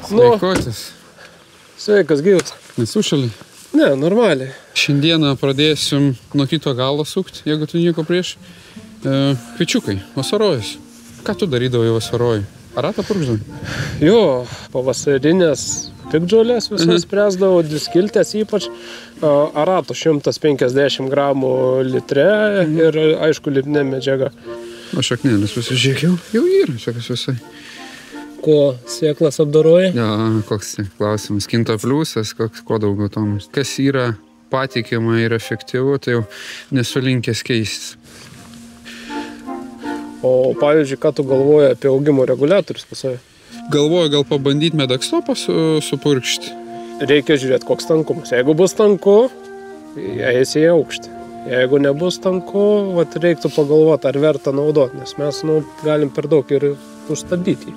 Sveikotis. Sveikas, gyvas. Nesušalį? Ne, normaliai. Šiandieną pradėsim nuo kito galo sukt, jeigu tu nieko prieš. Kviečiukai, vasarojus. Ką tu darydavai vasarojui? Ar ratą purkždavai? Jo, pavasarinės piktžolės visas presdavau, diskiltės ypač. Arato 150 gramų litre ir aišku lipne medžiaga. O šaknėlis pasižiūrėjau, jau yra šakas visai. Kuo sėklas apdaroja? Ja, koks klausimas. Kinta pliusas, kuo daugiau tomus. Kas yra patikima ir efektyvu, tai jau nesulinkęs keistis. O pavyzdžiui, ką tu galvoji apie augimo reguliatorius pas save? Galvoju, gal pabandyti medakstopą supurkšti. Reikia žiūrėti, koks tankumas. Jeigu bus tanku, eisi į aukštį. Jeigu nebus tanku, reiktų pagalvoti, ar verta naudoti, nes mes galim per daug ir užstabdyti.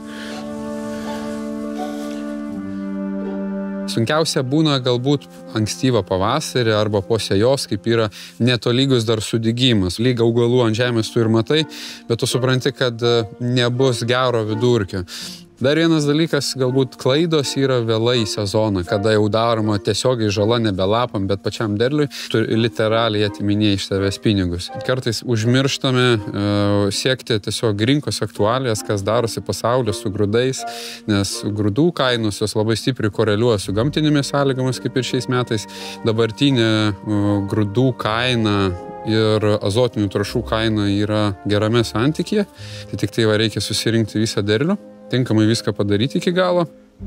Sunkiausia būna galbūt ankstyvą pavasarį arba po sėjos, kaip yra netolygus dar sudygimas. Lyg augalų ant žemės tu ir matai, bet tu supranti, kad nebus gero vidurkio. Dar vienas dalykas, galbūt klaidos yra vėlai sezoną, kada jau daroma tiesiogiai žala nebe lapam, bet pačiam derliui, tu literaliai atiminėjai iš tavęs pinigus. Kartais užmirštame siekti tiesiog rinkos aktualijas, kas darosi pasaulyje su grūdais, nes grūdų kainos jos labai stipriai koreliuoja su gamtinėmis sąlygomis, kaip ir šiais metais. Dabartinė grūdų kaina ir azotinių trąšų kaina yra gerame santykyje, tai tik tai reikia susirinkti visą derlių. Tinkamai viską padaryti iki galo.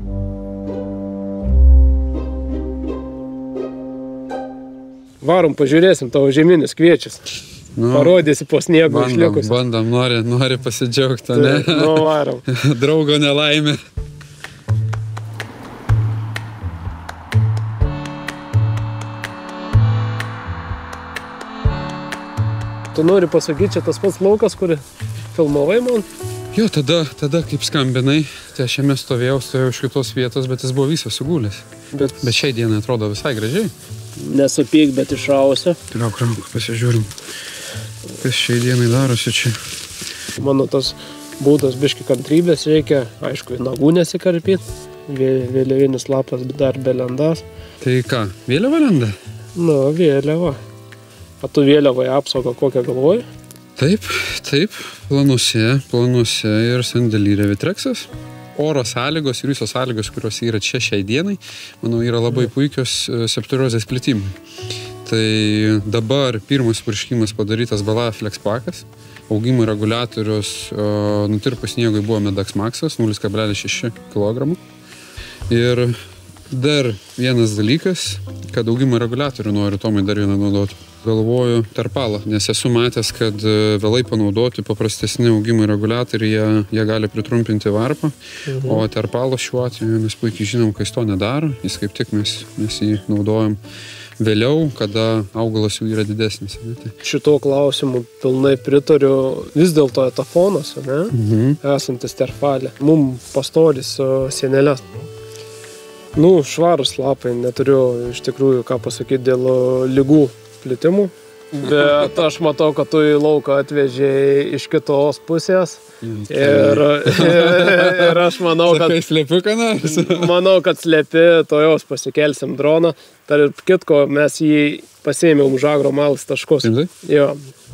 Varom, pažiūrėsim tavo žieminius kviečius. Parodysi po sniego išlikus. Bandom, nori pasidžiaugti, ne? Varom. Draugo nelaimė. Tu nori pasakyti, čia tas pats laukas, kurį filmavai man? Jo, tada kaip skambinai, tai aš jame stovėjau iš kitos vietos, bet jis buvo visas sugulęs. Bet šiai dienai atrodo visai gražiai. Nesupyk, bet išrausiu. Trauk, pasižiūrim. Kas šiai dienai darosi čia? Mano tas būdas biški kantrybės reikia, aišku, nagų nesikarpyti. Vėliavinis lapas dar be lendas. Tai ką, vėliava lenda? Vėliava. O tu vėliavai apsaugą kokią galvoji? Taip, planuose ir sandėly yra Vitreksas. Oro sąlygos ir visos sąlygos, kurios yra čia šiai dienai, manau, yra labai puikios septoriozės plitimui. Tai dabar pirmas purškimas padarytas Balaflex pakas. Augimo reguliatorius nutirpus sniegui buvo Medax Maxas, 0,6 kg. Ir dar vienas dalykas, kad augimo reguliatorių noriu Tomai dar vieną naudoti. Galvoju terpalą, nes esu matęs, kad vėlai panaudoti paprastesni augimo reguliatoriai, jie gali pritrumpinti varpą, o terpalo šiuo atveju mes puikiai žinom, kad jis to nedaro, jis kaip tik mes jį naudojam vėliau, kada augalas jau yra didesnis. Ne? Šito klausimu pilnai pritariu, vis dėlto etafonas, ne? Esantis terpalė. Mums pastorys sienelės. Švarus lapai, neturiu iš tikrųjų ką pasakyti dėl ligų plitimų, bet aš matau, kad tu į lauką atvežėjai iš kitos pusės ir aš manau, kad slepiu ką nors. Manau, kad slepi, tojos pasikelsim droną. Tarp kitko, mes jį pasiėmėm už Agromals taškus. Taip? Jo.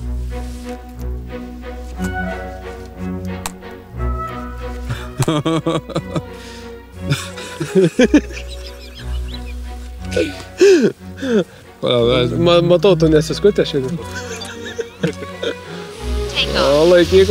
Matau, tu nesiskutė šiandien. Laikyk.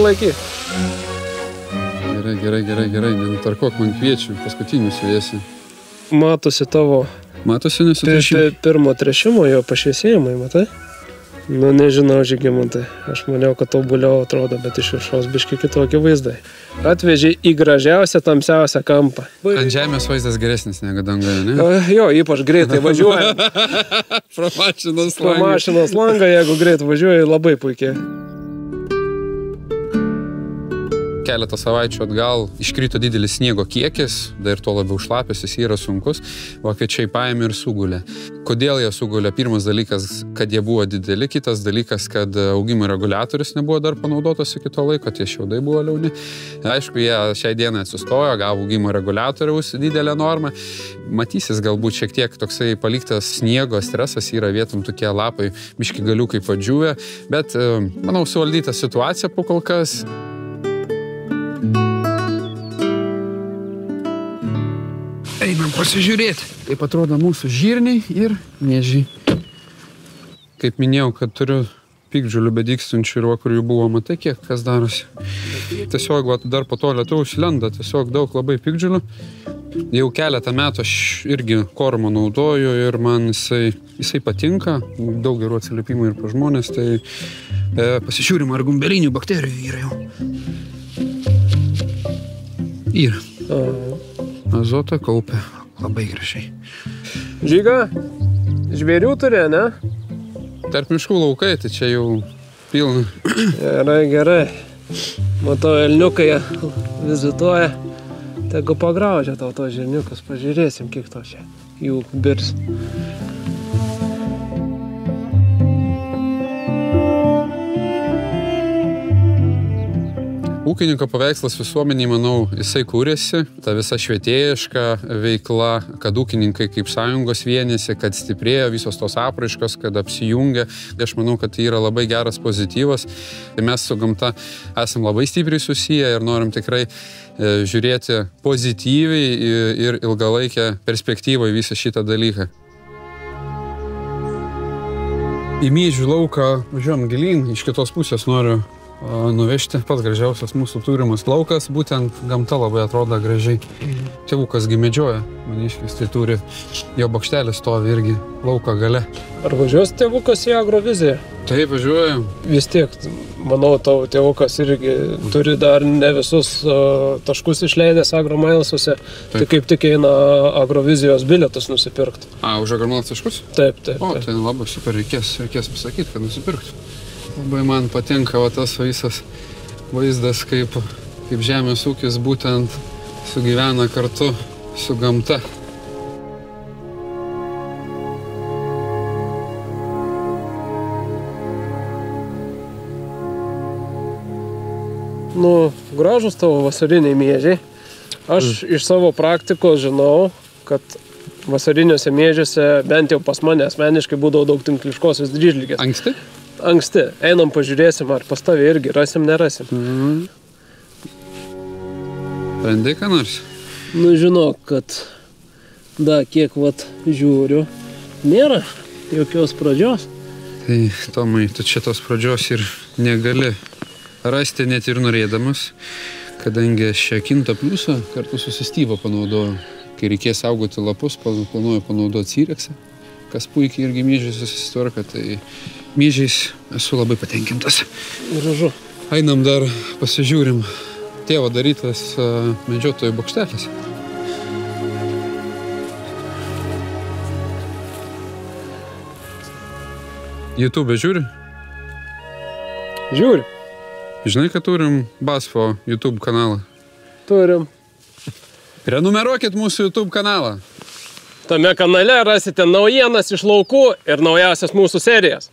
Gerai, nenutarkuok man kviečių, paskutinius vėsi. Matosi tavo... Matosi nesutrešimai? Pirmo trešimo jo pašviesėjimai, matai? Nežinau, Žygimantai. Aš maniau, kad tobuliau atrodo, bet iš viršaus biški kitokie vaizdai. Atvežė į gražiausią, tamsiausią kampą. Ant žemės vaizdas geresnis negu dangoje, ne? Jo, ypač greitai važiuoja. Pro mašinos langą, jeigu greit važiuoja, labai puikiai. keletą savaičių atgal iškrito didelis sniego kiekis, dar to labiau šlapės, jis yra sunkus, vokiečiai paėmė ir sugulė. Kodėl jie sugulė? Pirmas dalykas, kad jie buvo dideli, kitas dalykas, kad augimo reguliatorius nebuvo dar panaudotas iki to laiko, tie šiaudai buvo liauni. Aišku, jie šiai dienai atsistojo, gavo augimo reguliatoriaus didelę normą. Matysis galbūt šiek tiek toksai paliktas sniego stresas, yra vietom tokie lapai, biški galiukai padžiūvę, bet manau suvaldyta situacija po kol kas. Einam pasižiūrėti, kaip atrodo mūsų žirniai ir miežiai. Kaip minėjau, kad turiu piktžolių bedygstančių ir kur jų buvo, matai kiek kas darosi. Tiesiog dar po to lietaus lenda, tiesiog daug labai piktžolių. Jau keletą metų aš irgi kormo naudoju ir man jisai patinka, daug gerų atsiliepimų ir pa žmonės, tai pasižiūrim, ar gumbelinių bakterijų yra jau. Yra. Azotą kaupia labai gražiai. Žyga, žvėrių turi, ne? Tarp miškų laukai, tai čia jau pilna. Gerai. Matau, elniukai vizituoja. Tegu pagraužia tau to žirniukus, pažiūrėsim, kiek to čia jų birs. Ūkininko paveikslas visuomeniai, manau, jisai kūrėsi, ta visa švietėjiška veikla, kad ūkininkai kaip sąjungos vienėsi, kad stiprėjo visos tos apraiškos, kad apsijungia. Aš manau, kad tai yra labai geras pozityvas. Mes su gamta esam labai stipriai susiję ir norim tikrai žiūrėti pozityviai ir ilgalaikę perspektyvą į visą šitą dalyką. Į miežių lauką važiuojam gilyn, iš kitos pusės noriu nuvežti. Pats gražiausias mūsų turimas laukas, būtent gamta labai atrodo gražiai. Tėvukas gi medžioja, maniškis, tai turi, jo bokštelis stovi irgi lauko gale. Ar važiuos tėvukas į agroviziją? Taip, važiuojam. Vis tiek, manau, tavo tėvukas irgi turi dar ne visus taškus išleidęs agromailsuose, tai kaip tik eina agrovizijos bilietus nusipirkti. Už agromailus taškus? Taip. O, tai labai super, reikės pasakyti, kad nusipirktų. Labai man patinka tas visas vaizdas, kaip žemės ūkis būtent sugyvena kartu su gamta. Gražus tavo vasariniai miežiai. Aš iš savo praktikos žinau, kad vasariniuose miežiuose, bent jau pas mane asmeniškai, būdavo daug tinkliškosios dryžligės. Anksti. Einam pažiūrėsim, ar pas tavį irgi rasim, nerasim. Randi ką nors? Žinok, kad kiek žiūriu, nėra jokios pradžios. Tai, Tomai, tu čia tos pradžios ir negali rasti net ir norėdamas, kadangi aš šią kinto pliusą kartu su Styvo panaudoju. Kai reikės saugoti lapus, planuoju panaudoti Cyreksą, kas puikiai irgi miežiais susitvarka, tai miežiais esu labai patenkintas. Gražu. Einam dar pasižiūrim tėvo darytas medžiotojų bokštelis. YouTube žiūri? Žiūri. Žinai, kad turim Basfo YouTube kanalą? Turim. Prenumeruokit mūsų YouTube kanalą. Tame kanale rasite naujienas iš laukų ir naujausias mūsų serijas.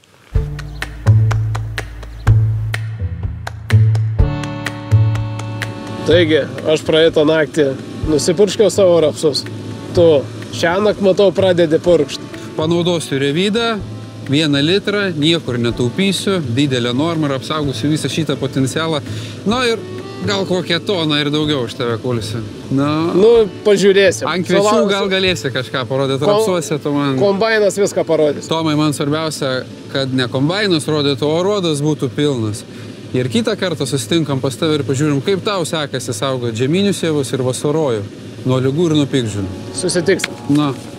Taigi, aš praeitą naktį nusipurškiau savo rapsus. Tu šiąnakt, matau, pradedi purkšti. Panaudosiu revydą, 1 litrą, niekur netaupysiu, didelę normą ir apsaugosiu visą šitą potencialą. Ir gal kokią toną ir daugiau už tave kulsiu. Pažiūrėsim. Ant kviečių gal galėsi kažką parodyti rapsuose, tu man... Kombainas viską parodys. Tomai, man svarbiausia, kad ne kombainus rodytų, o aruodas būtų pilnas. Ir kitą kartą susitinkam pas tave ir pažiūrim, kaip tau sekasi saugoti žieminius javus ir vasarojų nuo ligų ir nuo piktžolių. Susitiksim.